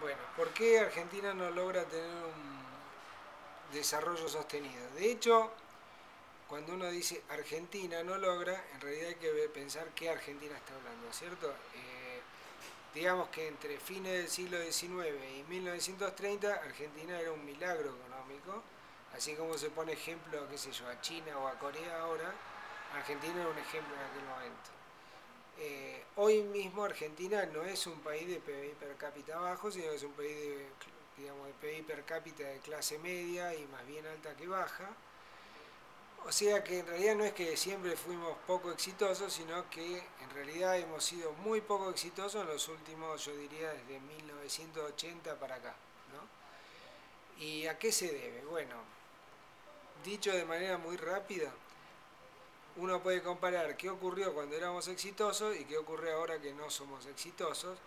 Bueno, ¿por qué Argentina no logra tener un desarrollo sostenido? De hecho, cuando uno dice Argentina no logra, en realidad hay que pensar qué Argentina está hablando, ¿cierto? Digamos que entre fines del siglo XIX y 1930 Argentina era un milagro económico, así como se pone ejemplo, qué sé yo, a China o a Corea ahora, Argentina era un ejemplo en aquel momento. Hoy mismo Argentina no es un país de PBI per cápita bajo, sino que es un país de, digamos, de PBI per cápita de clase media y más bien alta que baja. O sea que en realidad no es que siempre fuimos poco exitosos, sino que en realidad hemos sido muy poco exitosos en los últimos, yo diría, desde 1980 para acá, ¿no? ¿Y a qué se debe? Bueno, dicho de manera muy rápida, uno puede comparar qué ocurrió cuando éramos exitosos y qué ocurre ahora que no somos exitosos.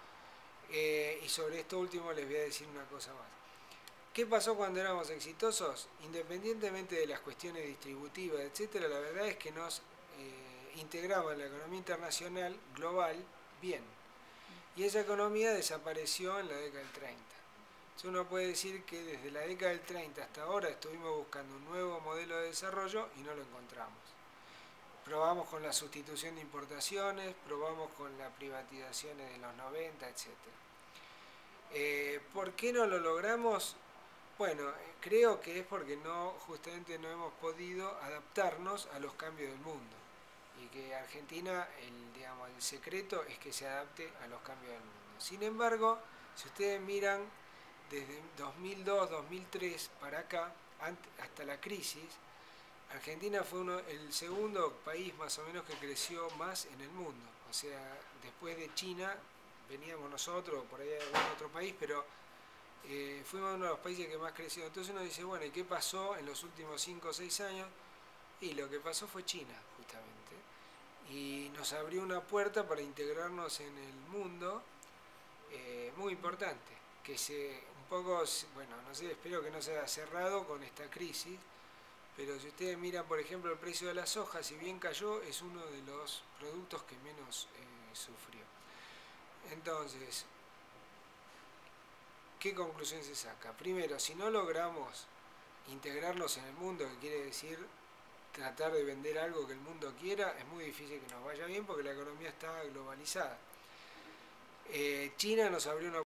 Y sobre esto último les voy a decir una cosa más. ¿Qué pasó cuando éramos exitosos? Independientemente de las cuestiones distributivas, etcétera, la verdad es que nos integramos en la economía internacional global bien. Y esa economía desapareció en la década del 30. Entonces uno puede decir que desde la década del 30 hasta ahora estuvimos buscando un nuevo modelo de desarrollo y no lo encontramos. Probamos con la sustitución de importaciones, probamos con las privatizaciones de los 90, etcétera. ¿Por qué no lo logramos? Bueno, creo que es porque justamente no hemos podido adaptarnos a los cambios del mundo. Y que Argentina, digamos, el secreto es que se adapte a los cambios del mundo. Sin embargo, si ustedes miran desde 2002, 2003 para acá, hasta la crisis, Argentina fue el segundo país más o menos que creció más en el mundo. O sea, después de China veníamos nosotros, por ahí de algún otro país, pero fuimos uno de los países que más creció. Entonces uno dice, bueno, ¿y qué pasó en los últimos 5 o 6 años? Y lo que pasó fue China, justamente. Y nos abrió una puerta para integrarnos en el mundo muy importante, que un poco, bueno, no sé, espero que no se haya cerrado con esta crisis, pero si ustedes miran, por ejemplo, el precio de la soja, si bien cayó, es uno de los productos que menos sufrió. Entonces, ¿qué conclusión se saca? Primero, si no logramos integrarnos en el mundo, que quiere decir tratar de vender algo que el mundo quiera, es muy difícil que nos vaya bien porque la economía está globalizada. China nos abrió una